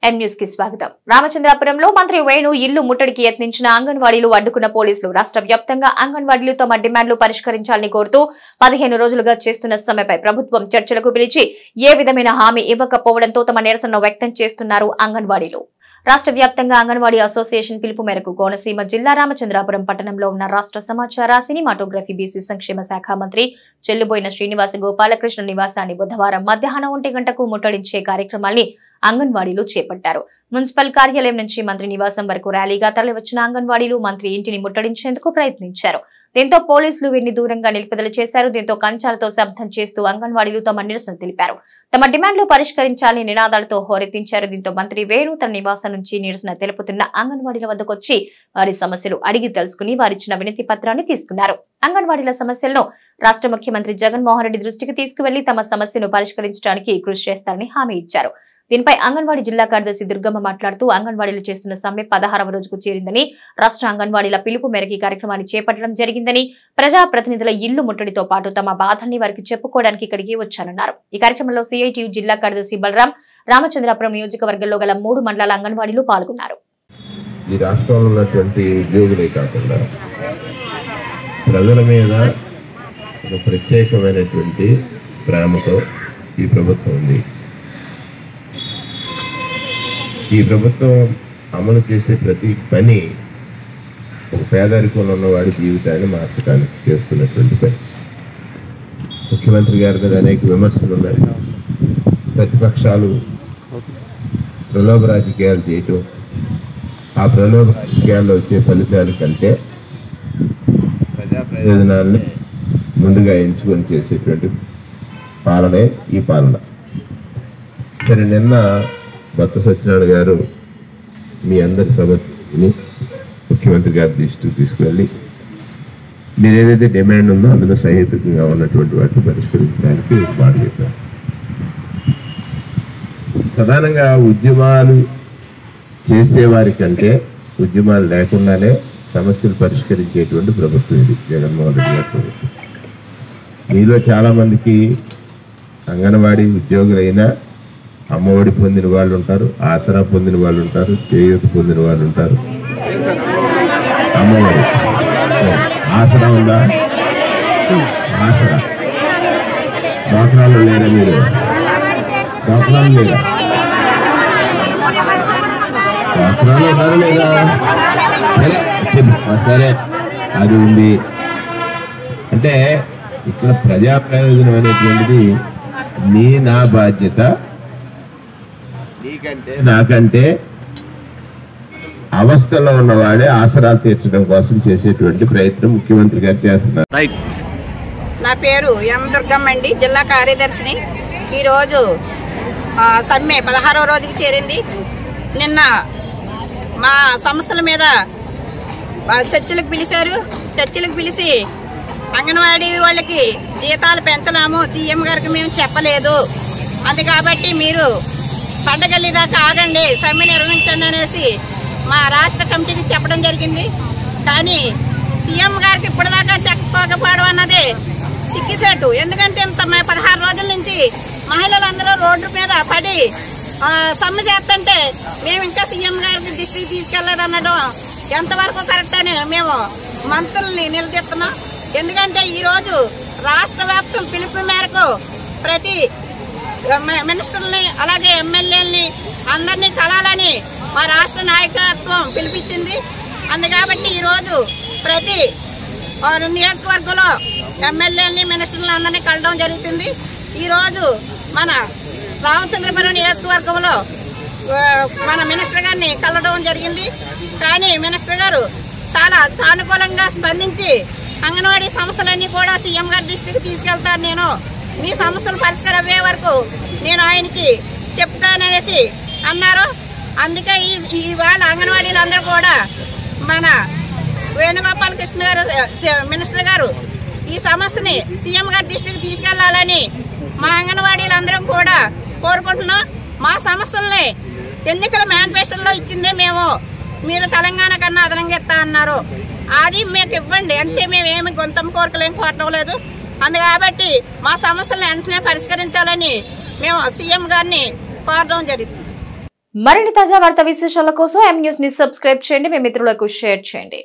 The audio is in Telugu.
ఎం న్యూస్ కి స్వాగతం. రామచంద్రాపురంలో మంత్రి వేణు ఇల్లు ముట్టడికి యత్నించిన అంగన్వాడీలు అడ్డుకున్న పోలీసులు. రాష్ట్ర వ్యాప్తంగా అంగన్వాడీలు తమ డిమాండ్లు పరిష్కరించాలని కోరుతూ 15 రోజులుగా చేస్తున్న సమ్మెపై ప్రభుత్వం చర్చలకు పిలిచి ఏ విధమైన హామీ ఇవ్వకపోవడంతో తమ నిరసన వ్యక్తం చేస్తున్నారు అంగన్వాడీలు. రాష్ట్ర వ్యాప్తంగా అంగన్వాడీ అసోసియేషన్ పిలుపు మేరకు కోనసీమ జిల్లా రామచంద్రాపురం పట్టణంలో ఉన్న రాష్ట్ర సమాచార సినిమాటోగ్రఫీ బీసీ సంక్షేమ శాఖ మంత్రి చెల్లుబోయిన శ్రీనివాస గోపాలకృష్ణ నివాసాన్ని బుధవారం మధ్యాహ్నం 1 గంటకు ముట్టడించే కార్యక్రమాన్ని అంగన్వాడీలు చేపట్టారు. మున్సిపల్ కార్యాలయం నుంచి మంత్రి నివాసం వరకు ర్యాలీగా తరలివచ్చిన అంగన్వాడీలు మంత్రి ఇంటిని ముట్టడించేందుకు ప్రయత్నించారు. దీంతో పోలీసులు వీరిని దూరంగా నిలుపుదల చేశారు. దీంతో కంచాలతో శబ్దం చేస్తూ అంగన్వాడీలు తమ నిరసన తెలిపారు. తమ డిమాండ్లు పరిష్కరించాలని నినాదాలతో హోరెత్తించారు. దీంతో మంత్రి వేణు తన నివాసం నుంచి నిరసన తెలుపుతున్న అంగన్వాడీల వద్దకొచ్చి వారి సమస్యలు అడిగి తెలుసుకుని వారిచ్చిన వినతి పత్రాన్ని తీసుకున్నారు. అంగన్వాడీల సమస్యలను రాష్ట్ర ముఖ్యమంత్రి జగన్మోహన్ రెడ్డి దృష్టికి తీసుకువెళ్లి తమ సమస్యను పరిష్కరించడానికి కృషి చేస్తారని హామీ ఇచ్చారు. దీనిపై అంగన్వాడీ జిల్లా కార్యదర్శి దుర్గమ్మ మాట్లాడుతూ అంగన్వాడీలు చేస్తున్న సమ్మె 16వ రోజుకు చేరిందని, రాష్ట్ర అంగన్వాడీల పిలుపు మేరకు ఈ కార్యక్రమాన్ని చేపట్టడం జరిగిందని, ప్రజాప్రతినిధుల ఇల్లు ముట్టడితో పాటు తమ బాధల్ని వారికి చెప్పుకోవడానికి ఇక్కడికి వచ్చానన్నారు. ఈ కార్యక్రమంలో సిఐటియు జిల్లా కార్యదర్శి బలరాం, రామచంద్రాపురం నియోజకవర్గంలో గల 3 మండలాల అంగన్వాడీలు పాల్గొన్నారు. ఈ రాష్ట్రంలో ఉన్నటువంటి ఉద్యోగులే కాకుండా ప్రజల మీద ఒక ప్రత్యేకమైనటువంటి ప్రేమతో ఈ ప్రభుత్వం ఉంది. ఈ ప్రభుత్వం అమలు చేసే ప్రతి పని ఒక పేదరికంలో ఉన్నవాడి జీవితాన్ని మార్చడానికి చేస్తున్నటువంటి పని. ముఖ్యమంత్రి గారి మీద అనేక విమర్శలు ఉన్నాయి. ప్రతిపక్షాలు ప్రలోభ రాజకీయాలు చేయటం, ఆ ప్రలోభ రాజకీయాల్లో వచ్చే ఫలితాల కంటే ప్రజా ప్రయోజనాలని ముందుగా ఎంచుకొని చేసేటువంటి పాలనే ఈ పాలన. సరే, నిన్న బొత్స సత్యనారాయణ గారు మీ అందరి సభని ముఖ్యమంత్రి గారి దృష్టికి తీసుకువెళ్ళి మీరు ఏదైతే డిమాండ్ ఉందో అందులో సహేతుకంగా ఉన్నటువంటి వాటిని పరిష్కరించడానికి మాట చెప్పారు. ప్రధానంగా ఉద్యమాలు చేసేవారి కంటే ఉద్యమాలు లేకుండానే సమస్యలు పరిష్కరించేటువంటి ప్రభుత్వం ఇది జగన్మోహన్ రెడ్డి గారి ప్రభుత్వం. మీలో చాలామందికి అంగన్వాడీ ఉద్యోగులైనా అమ్మఒడి పొందిన వాళ్ళు ఉంటారు, ఆసరా పొందిన వాళ్ళు ఉంటారు, చేయూత పొందిన వాళ్ళు ఉంటారు. అమ్మఒడి ఆసరా ఉందా? ఆసరా డాక్టర్లు లేరా? మీరు డాక్టర్లు లేరా? డాక్టర్లు ఉన్నారు లేదా? సరే చెప్పు. సరే, అది ఉంది. అంటే ఇక్కడ ప్రజా ప్రయోజనం అనేటువంటిది నా బాధ్యత, నీకంటే నాకంటే అవస్థలో ఉన్నవాడే ఆసరాలు తీర్చడం కోసం చేసేటువంటి ప్రయత్నం ముఖ్యమంత్రి గారు చేస్తున్నారు. నా పేరు ఎం దుర్గమ్మ అండి, జిల్లా కార్యదర్శిని. ఈరోజు సమ్మె 16వ రోజుకి చేరింది. నిన్న మా సమస్యల మీద చర్చలకు పిలిచారు. చర్చలకు పిలిచి అంగన్వాడీ వాళ్ళకి జీతాలు పెంచలేము, సీఎం గారికి మేము చెప్పలేదు, అది కాబట్టి మీరు పండగల్లి దాకా ఆగండి, సమ్మె నిర్వహించండి అనేసి మా రాష్ట్ర కమిటీకి చెప్పడం జరిగింది. కానీ సీఎం గారికి ఇప్పటిదాకా చెప్పకపోవడం అన్నది సిగ్గుసేటు. ఎందుకంటే ఇంత 16 రోజుల నుంచి మహిళలందరూ రోడ్డు మీద పడి సమ్మె చేస్తుంటే మేము ఇంకా సీఎం గారికి దృష్టికి తీసుకెళ్లేదనడం ఎంతవరకు కరెక్ట్ అని మేము మంత్రుల్ని నిలదీస్తున్నాం. ఎందుకంటే ఈరోజు రాష్ట్ర వ్యాప్తం పిలుపు మేరకు ప్రతి మినిస్టర్ని అలాగే ఎమ్మెల్యేలని అందరినీ కలాలని మా రాష్ట్ర నాయకత్వం పిలిపించింది. అందుకాబట్టి ఈరోజు ప్రతి నియోజకవర్గంలో ఎమ్మెల్యేలని మినిస్టర్లు అందరినీ కలవడం జరుగుతుంది. ఈరోజు మన రామచంద్రపురం నియోజకవర్గంలో మన మినిస్టర్ గారిని కలవడం జరిగింది. కానీ మినిస్టర్ గారు చాలా సానుకూలంగా స్పందించి అంగన్వాడీ సమస్యలన్నీ కూడా సీఎం గారి దృష్టికి తీసుకెళ్తాను, నేను మీ సమస్యలు పరిష్కారం అయ్యే వరకు నేను ఆయనకి చెప్తాననేసి అన్నారు. అందుకే ఇవాళ అంగన్వాడీలు అందరూ కూడా మన వేణుగోపాలకృష్ణ గారు మినిస్టర్ గారు ఈ సమస్యని సీఎం గారి దృష్టికి తీసుకెళ్లాలని మా అంగన్వాడీలు అందరం కూడా కోరుకుంటున్నాం. మా సమస్యల్ని ఎన్నికల మేనిఫెస్టోలో ఇచ్చిందే మేము, మీరు తెలంగాణ కన్నా అదనంగా ఇస్తా అన్నారు, అది మీకు ఇవ్వండి అంతే. మేమేమి గొంతం కోరికలేం కోరటం లేదు. అందుకాబట్టి మా సమస్యలను వెంటనే పరిష్కరించాలని మేము సీఎం గారిని కోరడం జరిగింది. మరిన్ని తాజా వార్తా విశేషాల కోసం ఎం న్యూస్ ని సబ్స్క్రైబ్ చేయండి, మీ మిత్రులకు షేర్ చేయండి.